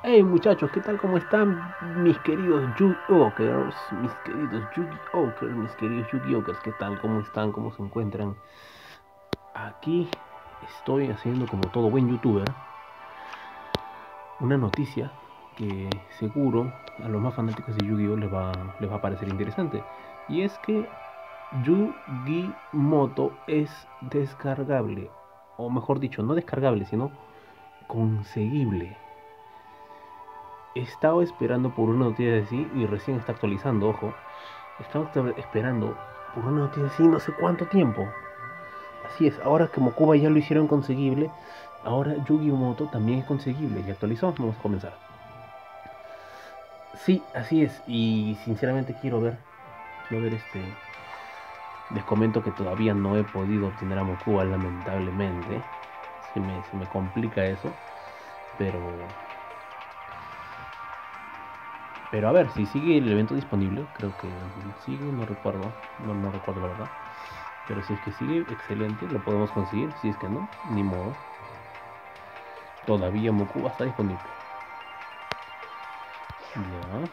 Hey muchachos, ¿qué tal? ¿Cómo están mis queridos Yu-Okers? Mis queridos Yu-Okers, mis queridos Yu-Okers, ¿qué tal? ¿Cómo están? ¿Cómo se encuentran? Aquí estoy haciendo como todo buen youtuber una noticia que seguro a los más fanáticos de Yu-Gi-Oh les va a parecer interesante. Y es que Yu-Gi Moto es descargable, o mejor dicho, no descargable, sino conseguible. He estado esperando por una noticia así y recién está actualizando, ojo. Estaba esperando por una noticia así no sé cuánto tiempo. Así es, ahora que Mokuba ya lo hicieron conseguible, ahora Yu-Gi-Oh! Moto también es conseguible y actualizó. Vamos a comenzar. Sí, así es, y sinceramente quiero ver Les comento que todavía no he podido obtener a Mokuba, lamentablemente. Se me complica eso, pero a ver, si sigue el evento disponible, creo que sigue, no recuerdo, no recuerdo la verdad. Pero si es que sigue, excelente, lo podemos conseguir. Si es que no, ni modo. Todavía Mokuba está disponible. Ya,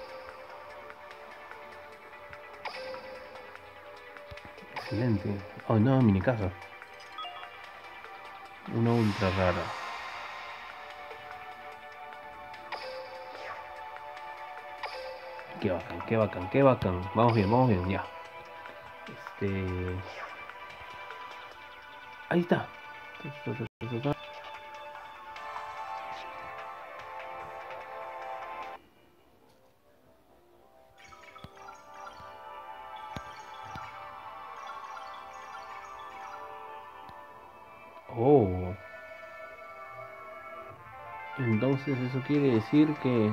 excelente. Oh, no, mini casa. Una ultra rara. Qué bacán, qué bacán, qué bacán. Vamos bien, ya. Este. Ahí está. Oh. Entonces eso quiere decir que.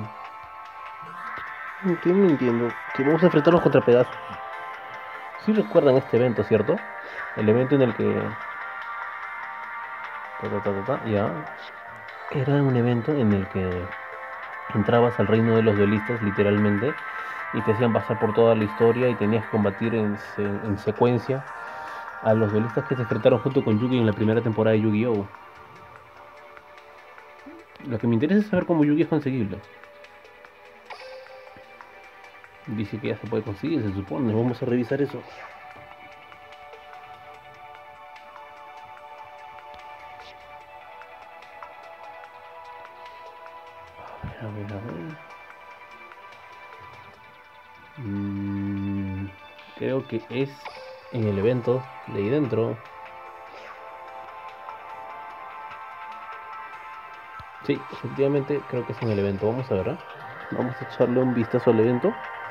Que no entiendo. Que vamos a enfrentarnos contra Pegasus. Sí recuerdan este evento, ¿cierto? El evento en el que. Ya. Era un evento en el que entrabas al reino de los duelistas, literalmente, y te hacían pasar por toda la historia y tenías que combatir en secuencia a los duelistas que se enfrentaron junto con Yugi en la primera temporada de Yu-Gi-Oh! Lo que me interesa es saber cómo Yugi es conseguible. Dice que ya se puede conseguir, se supone. Vamos a revisar eso. A ver, a ver. Mm, creo que es en el evento de ahí dentro. Sí, efectivamente creo que es en el evento. Vamos a ver, ¿eh? Vamos a echarle un vistazo al evento.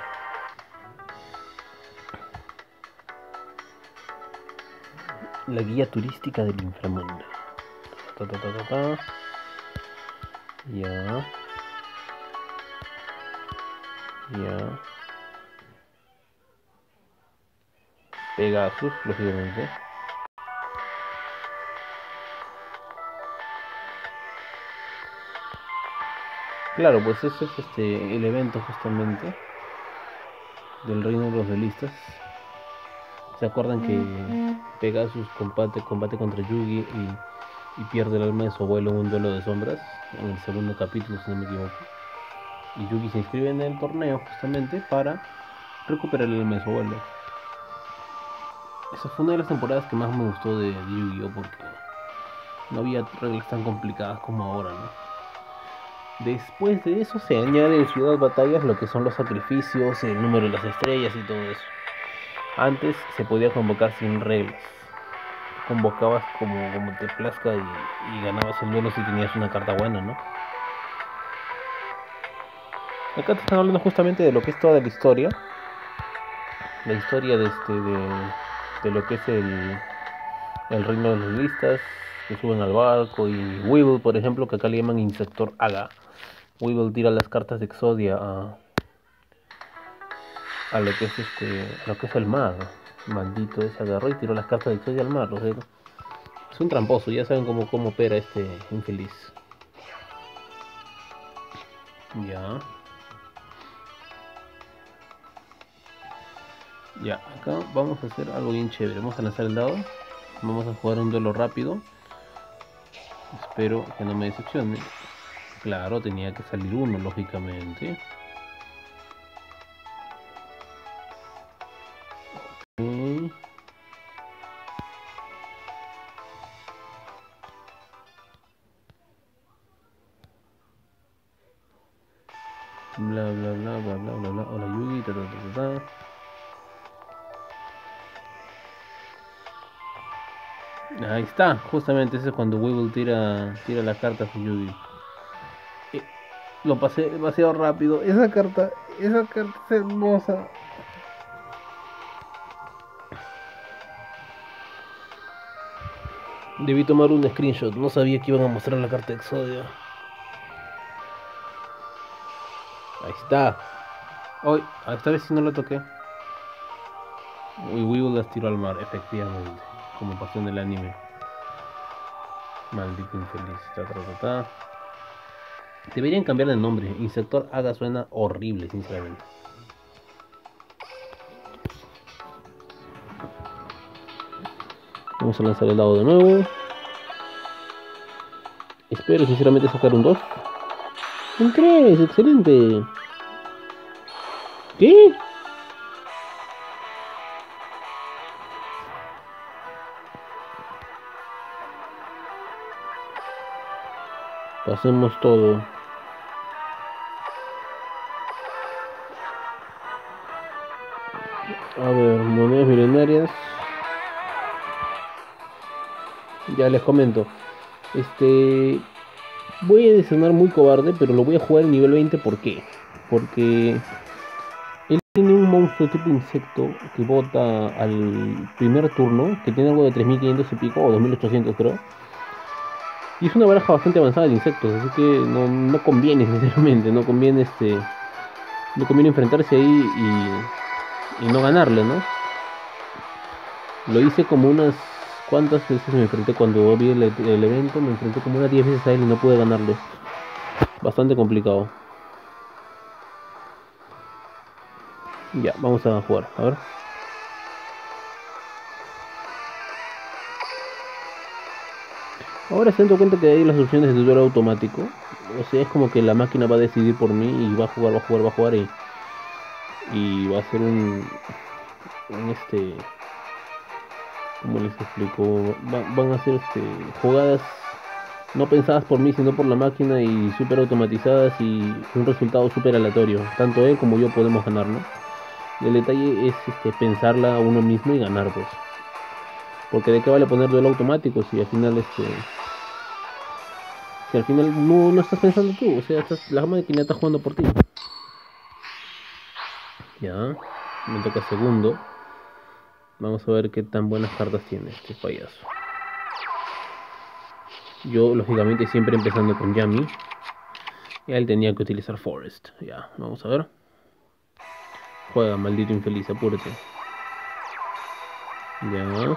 La guía turística del inframundo. Ta, ta, ta, ta, ta. Ya, ya. Pegasus, lógicamente. Claro, pues ese es el evento justamente del reino de los duelistas. ¿Se acuerdan que Pegasus combate contra Yugi y pierde el alma de su abuelo en un duelo de sombras? En el segundo capítulo, si no me equivoco. Y Yugi se inscribe en el torneo justamente para recuperar el alma de su abuelo. Esa fue una de las temporadas que más me gustó de Yu-Gi-Oh! Porque no había reglas tan complicadas como ahora, ¿no? Después de eso se añade en Ciudad Batallas lo que son los sacrificios, el número de las estrellas y todo eso. Antes se podía convocar sin reglas. Convocabas como te plazca y ganabas el duelo si tenías una carta buena, ¿no? Acá te están hablando justamente de lo que es toda la historia de lo que es el reino de los listas, que suben al barco y Weevil, por ejemplo, que acá le llaman Insector Aga. Weevil tira las cartas de Exodia a lo que es el mar. Maldito ese agarró y tiró las cartas de Exodia al mar. O sea, es un tramposo, ya saben cómo opera este infeliz. Ya. Ya, acá vamos a hacer algo bien chévere. Vamos a lanzar el dado. Vamos a jugar un duelo rápido. Espero que no me decepcione. Claro, tenía que salir uno, lógicamente. Ok. Bla bla bla bla bla bla bla. Hola Yugi, ta ta ta ta ta. Ahí está, justamente ese es cuando Weevil tira la carta a su Yugi. Eh, lo pasé demasiado rápido. Esa carta es hermosa. Debí tomar un screenshot, no sabía que iban a mostrar la carta de Exodia. Ahí está. Hoy, esta vez sí no la toqué. Y Weevil las tiró al mar, efectivamente. Como pasó en el anime. Maldito infeliz. Ta, ta, ta, ta. Deberían cambiar de nombre. Insector Haga suena horrible, sinceramente. Vamos a lanzar el dado de nuevo. Espero sinceramente sacar un 2. Un 3, excelente. ¿Qué? Pasemos todo. A ver, monedas milenarias. Ya les comento. Voy a sonar muy cobarde, pero lo voy a jugar en nivel 20. ¿Por qué? Porque él tiene un monstruo tipo insecto que bota al primer turno, que tiene algo de 3500 y pico, o 2800 creo. Y es una baraja bastante avanzada de insectos, así que no conviene, sinceramente, no conviene enfrentarse ahí y no ganarle, ¿no? Lo hice como unas cuantas veces me enfrenté cuando vi el evento, me enfrenté como unas 10 veces a él y no pude ganarle. Bastante complicado. Ya, vamos a jugar, a ver. Ahora se dan cuenta que hay las opciones de duelo automático. O sea, es como que la máquina va a decidir por mí y va a jugar, va a jugar, va a jugar y va a ser un. ¿Cómo les explico? Van a ser jugadas no pensadas por mí, sino por la máquina y súper automatizadas y un resultado súper aleatorio. Tanto él como yo podemos ganar, ¿no? El detalle es pensarla a uno mismo y ganar, pues. Porque de qué vale poner duelo automático si al final no estás pensando tú, o sea, la máquina está jugando por ti. Ya, me toca segundo. Vamos a ver qué tan buenas cartas tiene este payaso. Yo, lógicamente, siempre empezando con Yami. Y él tenía que utilizar Forest. Ya, vamos a ver. Juega, maldito infeliz, apúrate. Ya.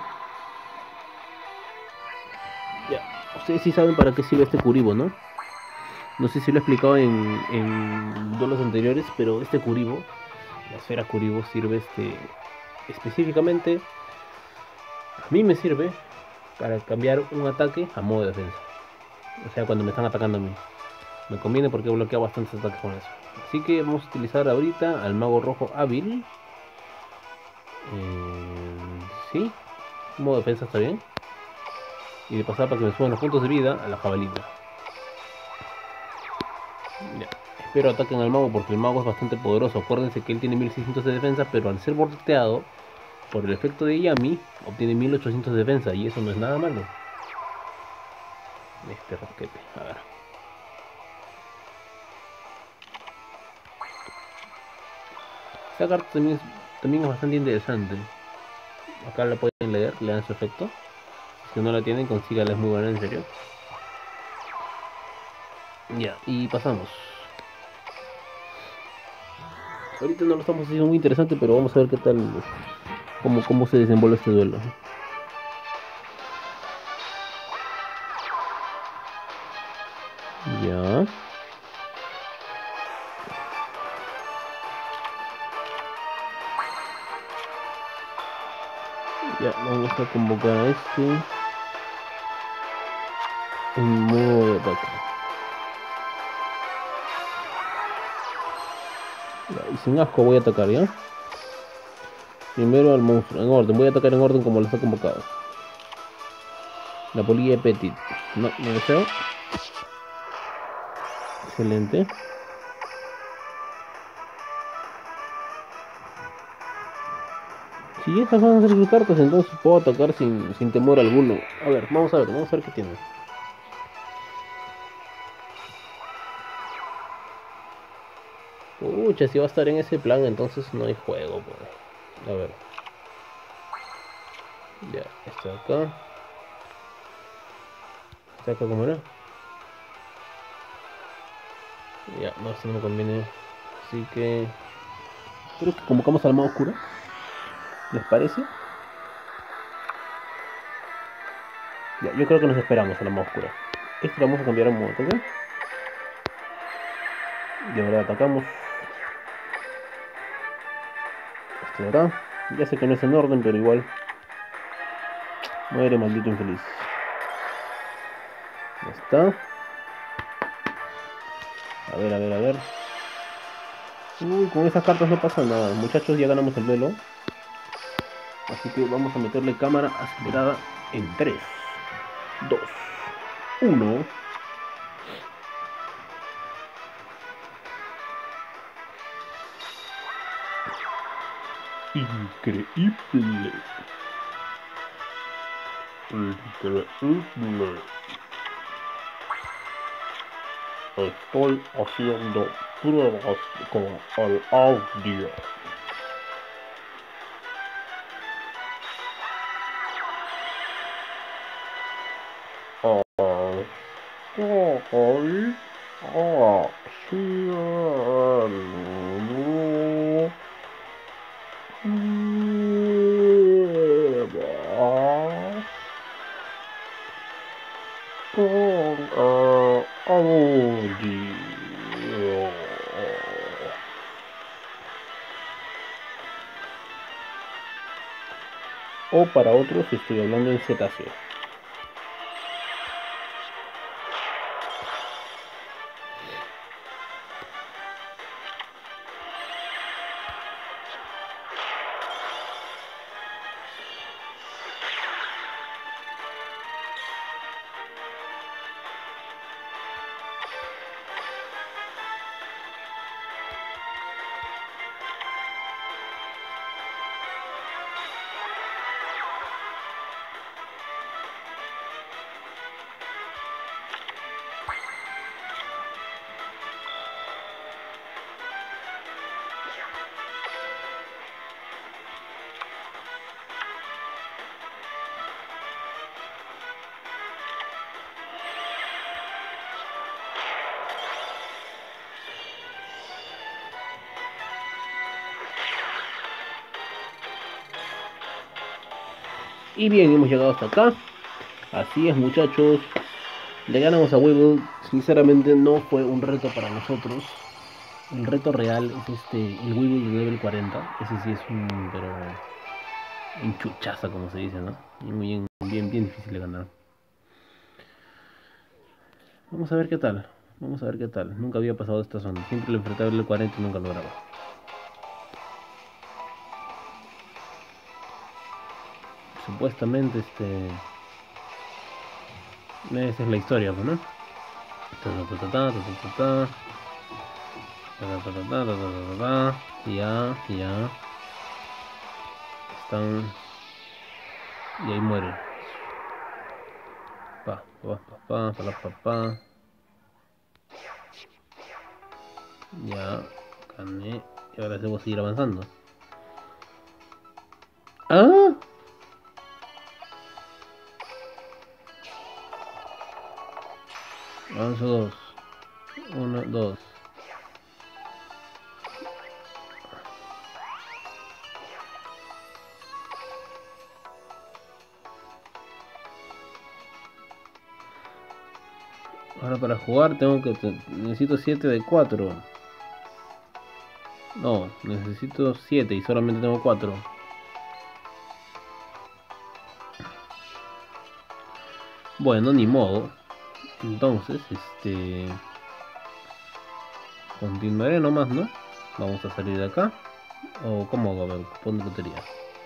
Ya. Ustedes sí saben para qué sirve este Kuribo, ¿no? No sé si lo he explicado en duelos anteriores, pero este Kuribo, la esfera Kuribo, sirve específicamente. A mí me sirve para cambiar un ataque a modo de defensa. O sea, cuando me están atacando a mí. Me conviene porque bloquea bastantes ataques con eso. Así que vamos a utilizar ahorita al mago rojo hábil. Sí, modo defensa está bien. Y de pasar para que me suban los puntos de vida a la jabalina. Ya. Espero ataquen al mago porque el mago es bastante poderoso. Acuérdense que él tiene 1600 de defensa, pero al ser volteado por el efecto de Yami, obtiene 1800 de defensa y eso no es nada malo. Este rosquete, a ver. Esta carta también es bastante interesante. Acá la pueden leer, le dan su efecto. Si no la tienen, consígala, es muy buena, en serio. Ya, y pasamos. Ahorita no lo estamos haciendo muy interesante, pero vamos a ver qué tal, cómo se desenvuelve este duelo. Ya. Ya, vamos a convocar a en modo de ataque. Ya, y sin asco voy a atacar, ¿ya? Primero al monstruo, en orden. Voy a atacar en orden como los he convocado. La polilla de Petit. No, no deseo. Excelente. Si estas van a ser sus cartas, entonces puedo atacar sin temor alguno. A ver, vamos a ver qué tiene. Pucha, si va a estar en ese plan, entonces no hay juego, pues. A ver. Ya, está acá. Está acá como era. Ya, no, esto no me conviene. Así que... creo que convocamos a la maga oscura. ¿Les parece? Ya, yo creo que nos esperamos a la maga oscura. Este lo vamos a cambiar a un momento, ¿ok? Y ahora atacamos. Este de acá. Ya sé que no es en orden, pero igual. Muere, maldito infeliz. Ya está. A ver, a ver, a ver. Uy, con esas cartas no pasa nada. Muchachos, ya ganamos el duelo. Así que vamos a meterle cámara acelerada en 3, 2, 1. Increíble. Increíble. Estoy haciendo pruebas con el audio. Estoy haciendo pruebas con audio. O para otros estoy hablando en cetáceo. Y bien, hemos llegado hasta acá. Así es, muchachos. Le ganamos a Weevil. Sinceramente no fue un reto para nosotros. El reto real es el Weevil de level 40. Ese sí es pero un chuchazo, como se dice, ¿no? Y muy bien difícil de ganar. Vamos a ver qué tal. Vamos a ver qué tal. Nunca había pasado esta zona. Siempre lo enfrentaba el 40 y nunca lo grababa. Supuestamente esa es la historia, pues, ¿no? Ya, ya. Están. Y ahí muere. Pa. Ya, gané. Y ahora debo seguir avanzando. ¡Ah! Avanzo 2. 1, 2. Ahora para jugar necesito 7 de 4. No, necesito 7 y solamente tengo 4. Bueno, ni modo. Entonces, continuaré nomás, ¿no? Vamos a salir de acá. ¿O cómo hago? A ver, pon lotería.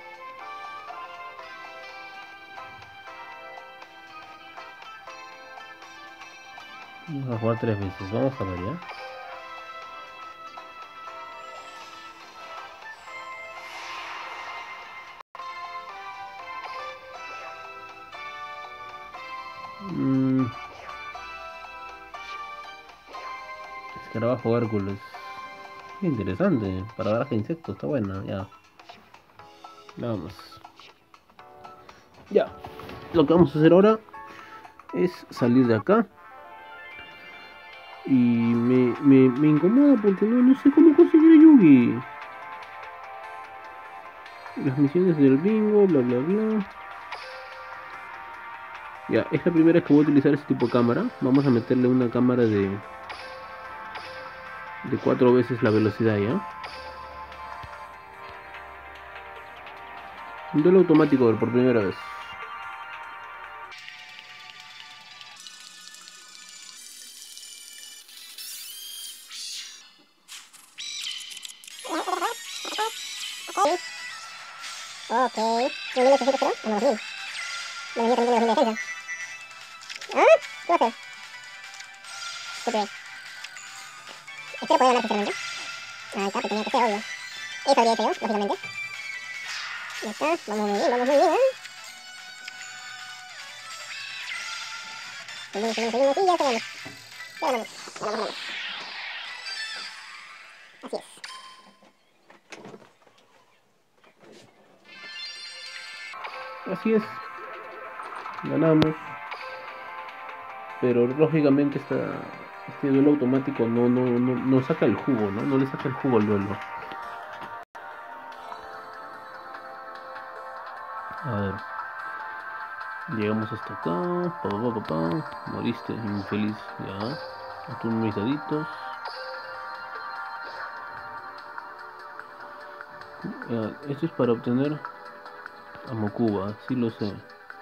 Vamos a jugar 3 veces. Vamos a ver ya. Escarabajo Hércules. Qué interesante. Para baraja de insectos. Está bueno. Ya. Vamos. Ya. Lo que vamos a hacer ahora es salir de acá. Y me incomoda porque no sé cómo conseguir a Yugi. Las misiones del bingo, bla bla bla. Ya, es la primera vez que voy a utilizar este tipo de cámara. Vamos a meterle una cámara de 4 veces la velocidad ya. Un duelo automático por primera vez. Ok. 1800 creo. O 2000. Bueno, yo también tengo 2000 de defensa. ¿Ah? ¿Qué va a hacer? Estúpido. Espero poder ganar sinceramente. Ahí está, que tenía que ser obvio. Eso habría hecho yo, lógicamente. Ya está. Vamos muy bien, vamos muy bien, ¿eh? Seguimos y ya ganamos. Ya ganamos. Ganamos. Así es. Así es. Ganamos. Pero lógicamente este duelo automático no saca el jugo, ¿no? No le saca el jugo al duelo. A ver. Llegamos hasta acá. Moriste, infeliz. Ya. Tú mis daditos. Esto es para obtener a Mokuba, sí lo sé.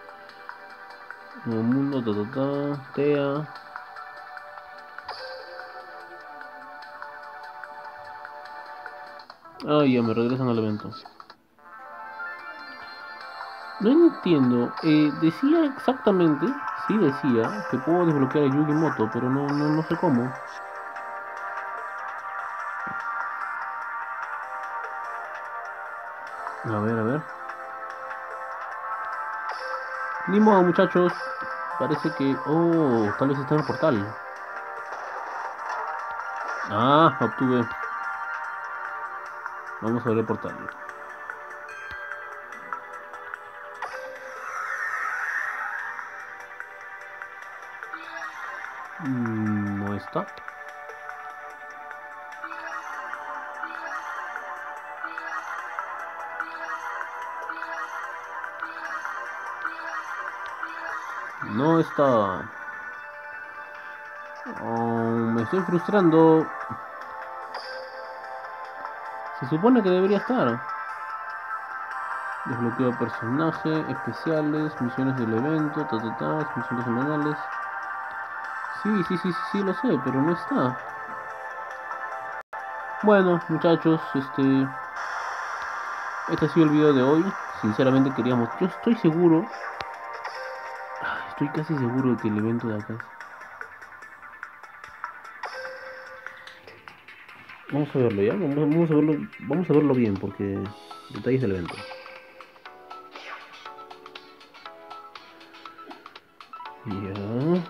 Nuevo mundo, Tea. Ah, ya me regresan al evento. No entiendo. Decía exactamente, sí decía, que puedo desbloquear a Yugi Moto, pero no sé cómo. A ver, a ver. Ni modo, muchachos. Parece que... Oh, tal vez está en el portal. Ah, obtuve. Vamos a ver el portal. No está. No está. Oh, me estoy frustrando. Se supone que debería estar. Desbloqueo personaje, especiales, misiones del evento, misiones semanales. Sí, lo sé, pero no está. Bueno, muchachos, este ha sido el video de hoy. Sinceramente queríamos, yo estoy seguro, estoy casi seguro de que el evento de acá vamos a verlo ya, vamos a verlo bien porque detalles del evento. Ya.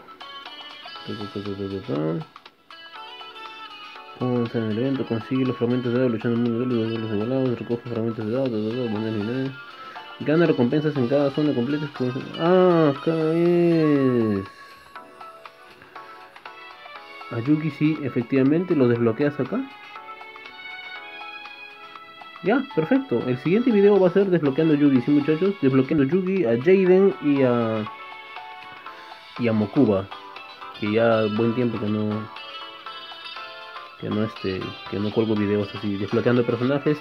Avanza en el evento, consigue los fragmentos de dados luchando en el mundo de los señalados, recoge fragmentos de dados, gana recompensas en cada zona completa. Ah, acá es. A Yugi sí, efectivamente, lo desbloqueas acá. Ya, perfecto. El siguiente video va a ser desbloqueando Yugi, sí muchachos. Desbloqueando Yugi, a Jaden y a Mokuba. Que ya buen tiempo que no que no cuelgo videos así, desbloqueando personajes.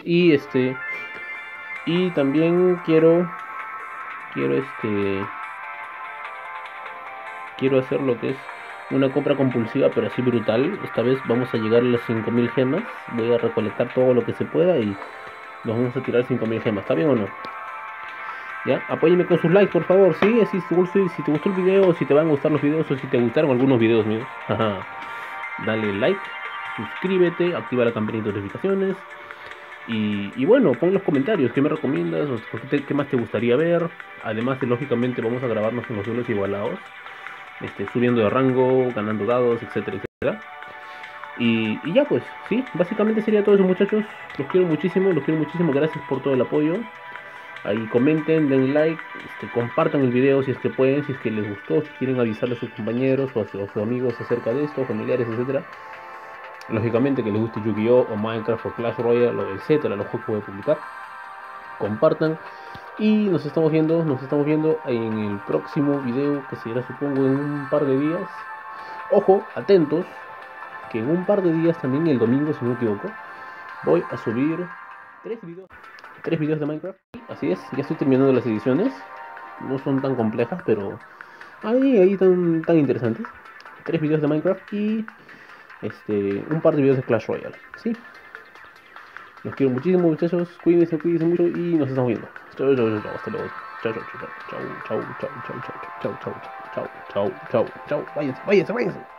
Y también quiero hacer lo que es Una compra compulsiva, pero así brutal. Esta vez vamos a llegar a las 5000 gemas. Voy a recolectar todo lo que se pueda y nos vamos a tirar 5000 gemas. ¿Está bien o no? Ya, apóyeme con sus likes, por favor. Sí, si te gustó el video, si te van a gustar los videos o si te gustaron algunos videos míos. Ajá. Dale like, suscríbete, activa la campanita de notificaciones. Y bueno, pon en los comentarios qué me recomiendas, o qué más te gustaría ver. Además de, lógicamente, vamos a grabarnos en los duelos igualados, subiendo de rango, ganando dados, etcétera, etcétera. Y ya pues, sí, básicamente sería todo eso, muchachos. Los quiero muchísimo, gracias por todo el apoyo. Ahí comenten, den like, compartan el video si es que pueden, si es que les gustó, si quieren avisarle a sus compañeros o a sus amigos acerca de esto, familiares, etcétera. Lógicamente que les guste Yu-Gi-Oh! O Minecraft o Clash Royale, o etcétera, los juegos que voy a publicar. Compartan y nos estamos viendo en el próximo video, que será, supongo, en un par de días. Ojo, atentos, que en un par de días, también el domingo si no me equivoco, voy a subir tres videos de Minecraft. Así es, ya estoy terminando las ediciones. No son tan complejas, pero ahí tan interesantes. Tres videos de Minecraft y un par de videos de Clash Royale. ¿Sí? Los quiero muchísimo, muchachos. Cuídense mucho y nos estamos viendo. Chao, chao, chao, hasta luego. Chao, chao, chao, chao, chao, chao, chao, chao, chao, chao, chao, chao, chao, chao, chao. Váyanse.